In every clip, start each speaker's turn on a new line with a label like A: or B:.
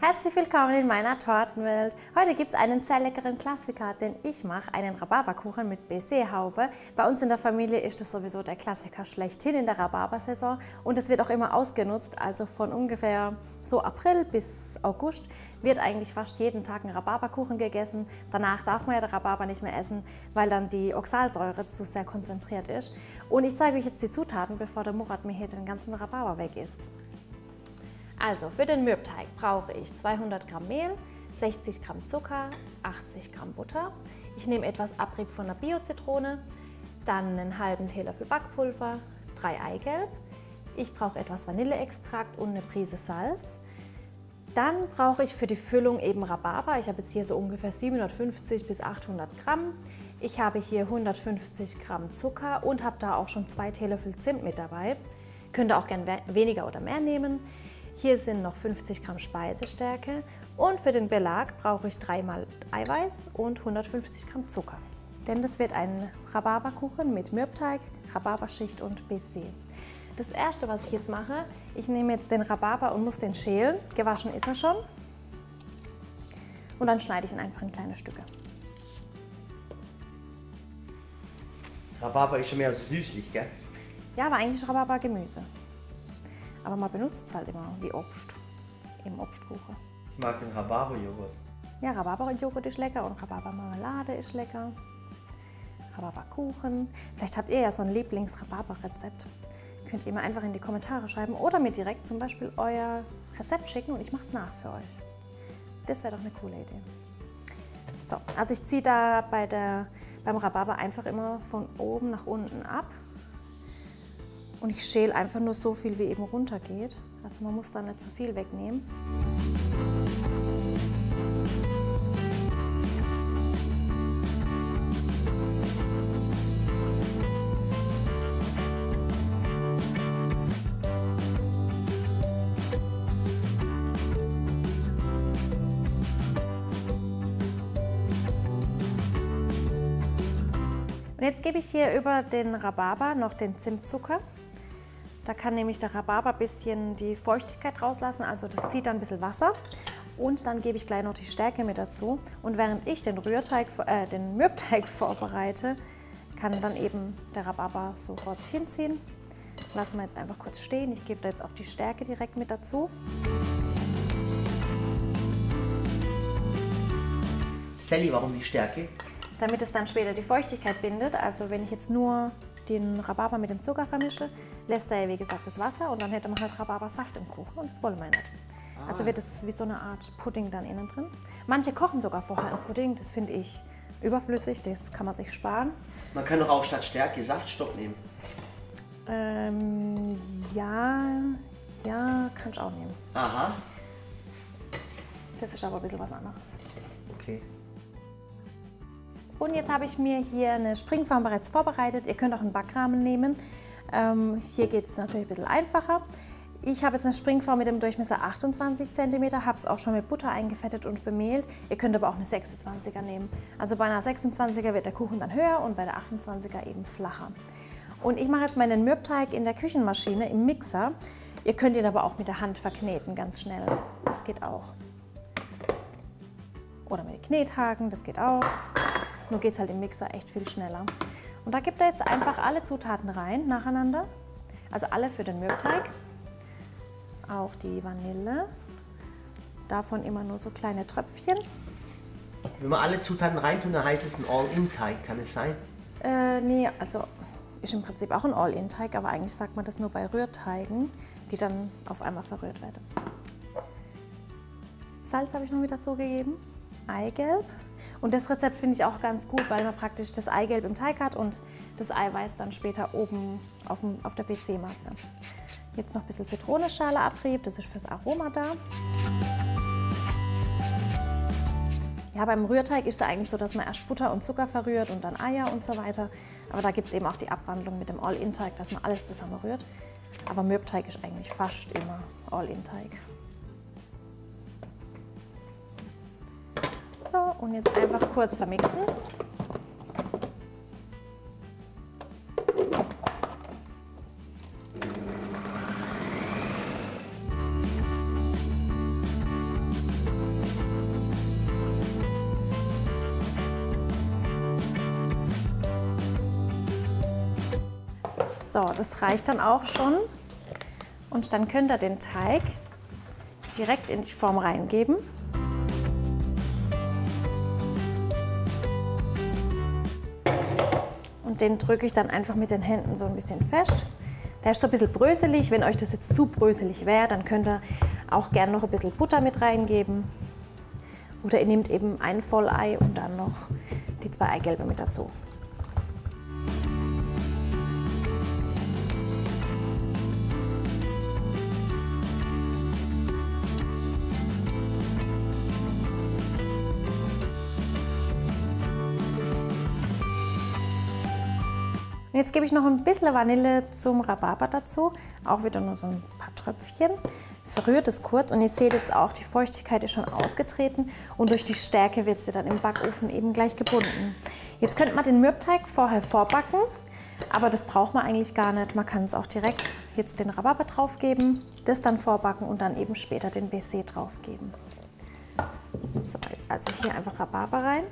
A: Herzlich willkommen in meiner Tortenwelt. Heute gibt es einen sehr leckeren Klassiker, den ich mache, einen Rhabarberkuchen mit Baiserhaube. Bei uns in der Familie ist das sowieso der Klassiker schlechthin in der Rhabarbersaison und es wird auch immer ausgenutzt, also von ungefähr so April bis August wird eigentlich fast jeden Tag ein Rhabarberkuchen gegessen. Danach darf man ja den Rhabarber nicht mehr essen, weil dann die Oxalsäure zu sehr konzentriert ist. Und ich zeige euch jetzt die Zutaten, bevor der Murat mir hier den ganzen Rhabarber weg isst. Also für den Mürbteig brauche ich 200 Gramm Mehl, 60 Gramm Zucker, 80 Gramm Butter. Ich nehme etwas Abrieb von der Bio-Zitrone, dann einen halben Teelöffel Backpulver, 3 Eigelb. Ich brauche etwas Vanilleextrakt und eine Prise Salz. Dann brauche ich für die Füllung eben Rhabarber. Ich habe jetzt hier so ungefähr 750 bis 800 Gramm. Ich habe hier 150 Gramm Zucker und habe da auch schon 2 Teelöffel Zimt mit dabei. Könnt ihr auch gerne weniger oder mehr nehmen. Hier sind noch 50 Gramm Speisestärke und für den Belag brauche ich 3 mal Eiweiß und 150 Gramm Zucker. Denn das wird ein Rhabarberkuchen mit Mürbteig, Rhabarberschicht und Baiser. Das erste, was ich jetzt mache, ich nehme jetzt den Rhabarber und muss den schälen. Gewaschen ist er schon. Und dann schneide ich ihn einfach in kleine Stücke.
B: Rhabarber ist schon mehr so süßlich, gell?
A: Ja, aber eigentlich ist Rhabarber Gemüse. Aber man benutzt es halt immer wie Obst im Obstkuchen.
B: Ich mag den Rhabarberjoghurt.
A: Ja, Rhabarberjoghurt ist lecker und Rhabarbermarmelade ist lecker. Rhabarberkuchen. Vielleicht habt ihr ja so ein Lieblings-Rhabarber-Rezept. Könnt ihr mir einfach in die Kommentare schreiben oder mir direkt zum Beispiel euer Rezept schicken und ich mache es nach für euch. Das wäre doch eine coole Idee. So, also ich ziehe da beim Rhabarber einfach immer von oben nach unten ab. Und ich schäle einfach nur so viel, wie eben runter geht. Also man muss da nicht so viel wegnehmen. Und jetzt gebe ich hier über den Rhabarber noch den Zimtzucker. Da kann nämlich der Rhabarber ein bisschen die Feuchtigkeit rauslassen, also das zieht dann ein bisschen Wasser. Und dann gebe ich gleich noch die Stärke mit dazu. Und während ich den Mürbteig vorbereite, kann dann eben der Rhabarber so vor sich hinziehen. Lassen wir jetzt einfach kurz stehen. Ich gebe da jetzt auch die Stärke direkt mit dazu.
B: Sally, warum die Stärke?
A: Damit es dann später die Feuchtigkeit bindet. Also wenn ich jetzt nur den Rhabarber mit dem Zucker vermische, lässt er ja wie gesagt das Wasser und dann hätte man halt Rhabarbersaft im Kuchen und das wollen wir nicht. Also wird es wie so eine Art Pudding dann innen drin. Manche kochen sogar vorher einen Pudding, das finde ich überflüssig, das kann man sich sparen.
B: Man kann doch auch statt Stärke Saftstoff nehmen.
A: Ja, kann ich auch nehmen.
B: Aha.
A: Das ist aber ein bisschen was anderes.
B: Okay.
A: Und jetzt habe ich mir hier eine Springform bereits vorbereitet. Ihr könnt auch einen Backrahmen nehmen. Hier geht es natürlich ein bisschen einfacher. Ich habe jetzt eine Springform mit dem Durchmesser 28 cm, habe es auch schon mit Butter eingefettet und bemehlt. Ihr könnt aber auch eine 26er nehmen. Also bei einer 26er wird der Kuchen dann höher und bei der 28er eben flacher. Und ich mache jetzt meinen Mürbteig in der Küchenmaschine im Mixer. Ihr könnt ihn aber auch mit der Hand verkneten, ganz schnell. Das geht auch. Oder mit Knethaken, das geht auch. Nur geht es halt im Mixer echt viel schneller. Und da gibt er jetzt einfach alle Zutaten rein, nacheinander. Also alle für den Mürbteig. Auch die Vanille. Davon immer nur so kleine Tröpfchen.
B: Wenn wir alle Zutaten reintun, dann heißt es ein All-In-Teig, kann es sein?
A: Nee, also ist im Prinzip auch ein All-In-Teig, aber eigentlich sagt man das nur bei Rührteigen, die dann auf einmal verrührt werden. Salz habe ich noch mit dazu gegeben. Eigelb. Und das Rezept finde ich auch ganz gut, weil man praktisch das Eigelb im Teig hat und das Eiweiß dann später oben auf der Baiser-Masse. Jetzt noch ein bisschen Zitronenschale abrieb, das ist fürs Aroma da. Ja, beim Rührteig ist es eigentlich so, dass man erst Butter und Zucker verrührt und dann Eier und so weiter. Aber da gibt es eben auch die Abwandlung mit dem All-In-Teig, dass man alles zusammen rührt. Aber Mürbteig ist eigentlich fast immer All-In-Teig. So, und jetzt einfach kurz vermixen. So, das reicht dann auch schon. Und dann könnt ihr den Teig direkt in die Form reingeben. Und den drücke ich dann einfach mit den Händen so ein bisschen fest. Der ist so ein bisschen bröselig. Wenn euch das jetzt zu bröselig wäre, dann könnt ihr auch gerne noch ein bisschen Butter mit reingeben. Oder ihr nehmt eben ein Vollei und dann noch die 2 Eigelbe mit dazu. Und jetzt gebe ich noch ein bisschen Vanille zum Rhabarber dazu, auch wieder nur so ein paar Tröpfchen. Verrührt es kurz und ihr seht jetzt auch, die Feuchtigkeit ist schon ausgetreten und durch die Stärke wird sie dann im Backofen eben gleich gebunden. Jetzt könnte man den Mürbteig vorher vorbacken, aber das braucht man eigentlich gar nicht. Man kann es auch direkt jetzt den Rhabarber drauf geben, das dann vorbacken und dann eben später den Baiser drauf geben. So, jetzt also hier einfach Rhabarber rein.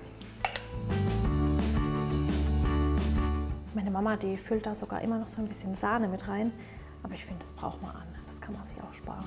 A: Meine Mama, die füllt da sogar immer noch so ein bisschen Sahne mit rein. Aber ich finde, das braucht man an. Das kann man sich auch sparen.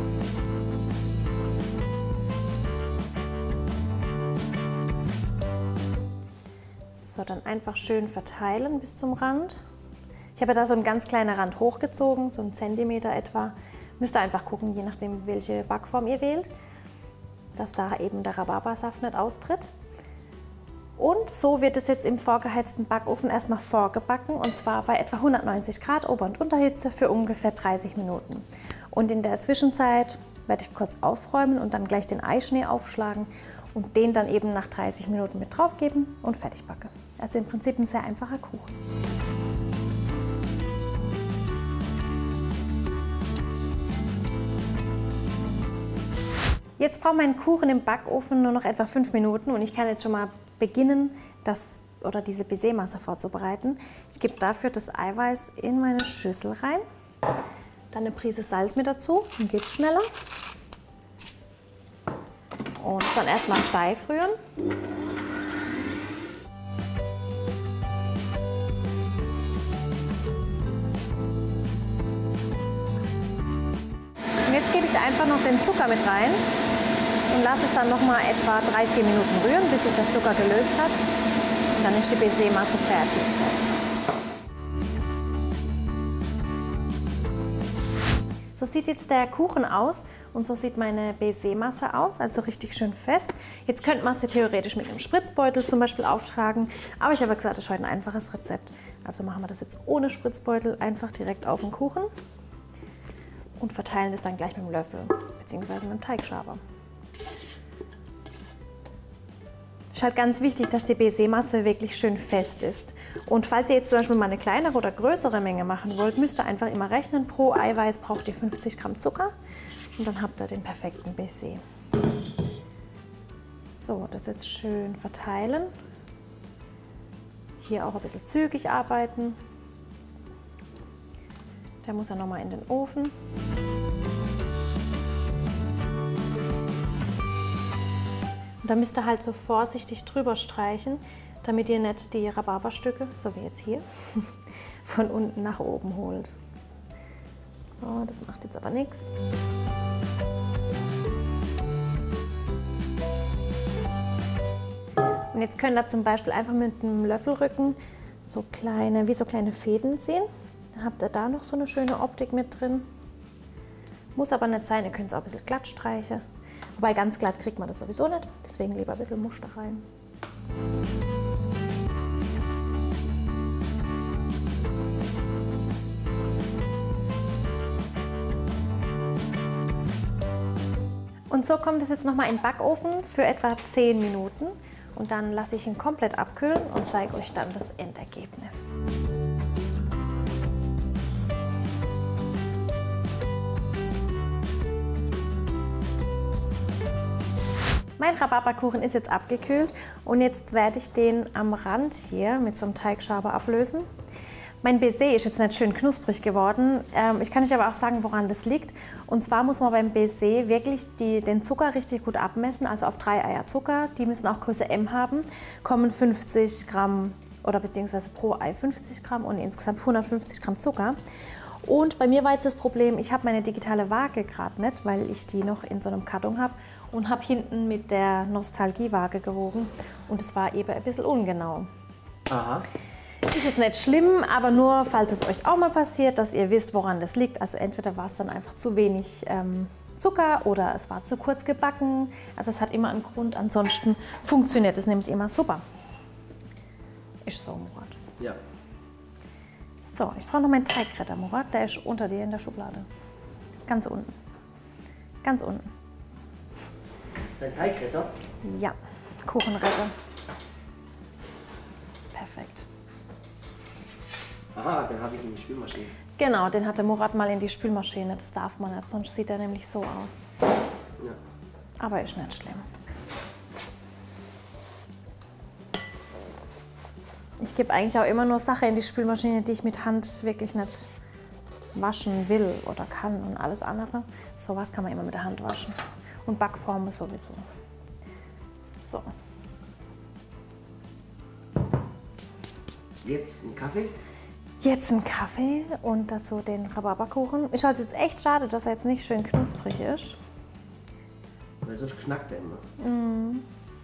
A: So, dann einfach schön verteilen bis zum Rand. Ich habe da so einen ganz kleinen Rand hochgezogen, so 1 Zentimeter etwa. Müsst ihr einfach gucken, je nachdem, welche Backform ihr wählt, dass da eben der Rhabarbersaft nicht austritt. Und so wird es jetzt im vorgeheizten Backofen erstmal vorgebacken, und zwar bei etwa 190 Grad Ober- und Unterhitze für ungefähr 30 Minuten. Und in der Zwischenzeit werde ich kurz aufräumen und dann gleich den Eischnee aufschlagen und den dann eben nach 30 Minuten mit drauf geben und fertig backe. Also im Prinzip ein sehr einfacher Kuchen. Jetzt braucht mein Kuchen im Backofen nur noch etwa 5 Minuten und ich kann jetzt schon mal beginnen, diese Baisermasse vorzubereiten. Ich gebe dafür das Eiweiß in meine Schüssel rein, dann eine Prise Salz mit dazu, dann geht es schneller. Und dann erstmal steif rühren. Und jetzt gebe ich einfach noch den Zucker mit rein und lasse es dann noch mal etwa 3-4 Minuten rühren, bis sich der Zucker gelöst hat. Und dann ist die Baisermasse fertig. So sieht jetzt der Kuchen aus und so sieht meine Baisermasse aus, also richtig schön fest. Jetzt könnte man sie theoretisch mit einem Spritzbeutel zum Beispiel auftragen, aber ich habe gesagt, das ist heute ein einfaches Rezept. Also machen wir das jetzt ohne Spritzbeutel, einfach direkt auf den Kuchen und verteilen das dann gleich mit dem Löffel bzw. mit dem Teigschaber. Es ist halt ganz wichtig, dass die Baisermasse wirklich schön fest ist. Und falls ihr jetzt zum Beispiel mal eine kleinere oder größere Menge machen wollt, müsst ihr einfach immer rechnen. Pro Eiweiß braucht ihr 50 Gramm Zucker und dann habt ihr den perfekten Baiser. So, das jetzt schön verteilen. Hier auch ein bisschen zügig arbeiten. Der muss ja nochmal in den Ofen. Und da müsst ihr halt so vorsichtig drüber streichen, damit ihr nicht die Rhabarberstücke, so wie jetzt hier, von unten nach oben holt. So, das macht jetzt aber nichts. Und jetzt könnt ihr zum Beispiel einfach mit einem Löffelrücken so kleine Fäden ziehen. Dann habt ihr da noch so eine schöne Optik mit drin. Muss aber nicht sein, ihr könnt es auch ein bisschen glatt streichen. Wobei ganz glatt kriegt man das sowieso nicht, deswegen lieber ein bisschen Muster rein. Und so kommt es jetzt nochmal in den Backofen für etwa 10 Minuten und dann lasse ich ihn komplett abkühlen und zeige euch dann das Endergebnis. Mein Rhabarberkuchen ist jetzt abgekühlt und jetzt werde ich den am Rand hier mit so einem Teigschaber ablösen. Mein Baiser ist jetzt nicht schön knusprig geworden. Ich kann euch aber auch sagen, woran das liegt. Und zwar muss man beim Baiser wirklich den Zucker richtig gut abmessen. Also auf 3 Eier Zucker, die müssen auch Größe M haben, kommen 50 Gramm oder beziehungsweise pro Ei 50 Gramm und insgesamt 150 Gramm Zucker. Und bei mir war jetzt das Problem, ich habe meine digitale Waage gerade nicht, weil ich die noch in so einem Karton habe und habe hinten mit der Nostalgie-Waage gewogen und es war eben ein bisschen ungenau.
B: Aha.
A: Ist jetzt nicht schlimm, aber nur, falls es euch auch mal passiert, dass ihr wisst, woran das liegt. Also entweder war es dann einfach zu wenig Zucker oder es war zu kurz gebacken. Also es hat immer einen Grund, ansonsten funktioniert es nämlich immer super. Ist so, Murat.
B: Ja.
A: So, ich brauche noch meinen Teigretter, Murat. Der ist unter dir in der Schublade. Ganz unten. Ganz unten.
B: Dein Teigretter?
A: Ja, Kuchenretter. Perfekt.
B: Aha, dann habe ich in die Spülmaschine.
A: Genau, den hat der Murat mal in die Spülmaschine. Das darf man nicht, sonst sieht er nämlich so aus.
B: Ja.
A: Aber ist nicht schlimm. Ich gebe eigentlich auch immer nur Sachen in die Spülmaschine, die ich mit Hand wirklich nicht waschen will oder kann und alles andere. Sowas kann man immer mit der Hand waschen. Und Backformen sowieso. So.
B: Jetzt ein Kaffee?
A: Jetzt ein Kaffee und dazu den Rhabarberkuchen. Ist halt jetzt echt schade, dass er jetzt nicht schön knusprig ist.
B: Weil sonst knackt er immer.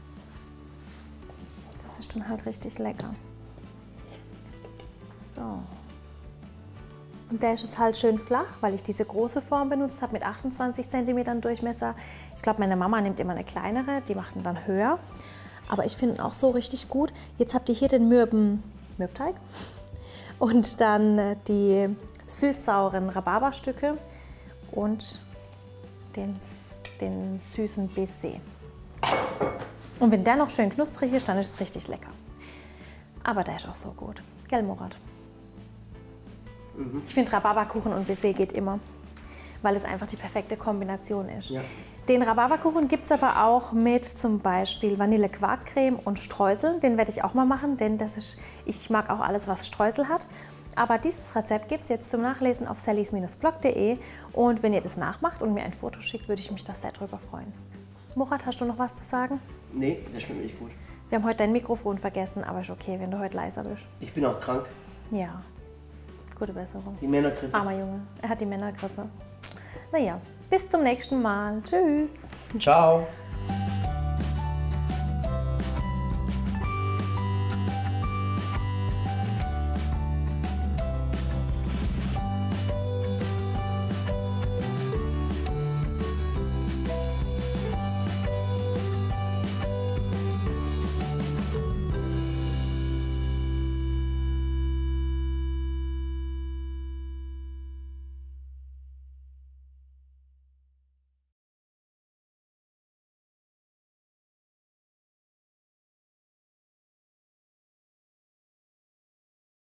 A: Das ist dann halt richtig lecker. So. Und der ist jetzt halt schön flach, weil ich diese große Form benutzt habe mit 28 cm Durchmesser. Ich glaube, meine Mama nimmt immer eine kleinere, die macht ihn dann höher. Aber ich finde ihn auch so richtig gut. Jetzt habt ihr hier den Mürbteig und dann die süß-sauren Rhabarberstücke und den süßen Baiser. Und wenn der noch schön knusprig ist, dann ist es richtig lecker. Aber der ist auch so gut. Gell, Murat? Ich finde, Rhabarberkuchen und Baiser geht immer, weil es einfach die perfekte Kombination ist.
B: Ja.
A: Den Rhabarberkuchen gibt es aber auch mit zum Beispiel Vanille-Quarkcreme und Streusel. Den werde ich auch mal machen, denn ich mag auch alles, was Streusel hat. Aber dieses Rezept gibt es jetzt zum Nachlesen auf sallys-blog.de. Und wenn ihr das nachmacht und mir ein Foto schickt, würde ich mich da sehr drüber freuen. Murat, hast du noch was zu sagen?
B: Nee, der schmeckt nicht gut.
A: Wir haben heute dein Mikrofon vergessen, aber ist okay, wenn du heute leiser bist.
B: Ich bin auch krank.
A: Ja, gute Besserung.
B: Die Männergrippe.
A: Armer Junge, er hat die Männergrippe. Naja, bis zum nächsten Mal. Tschüss.
B: Ciao.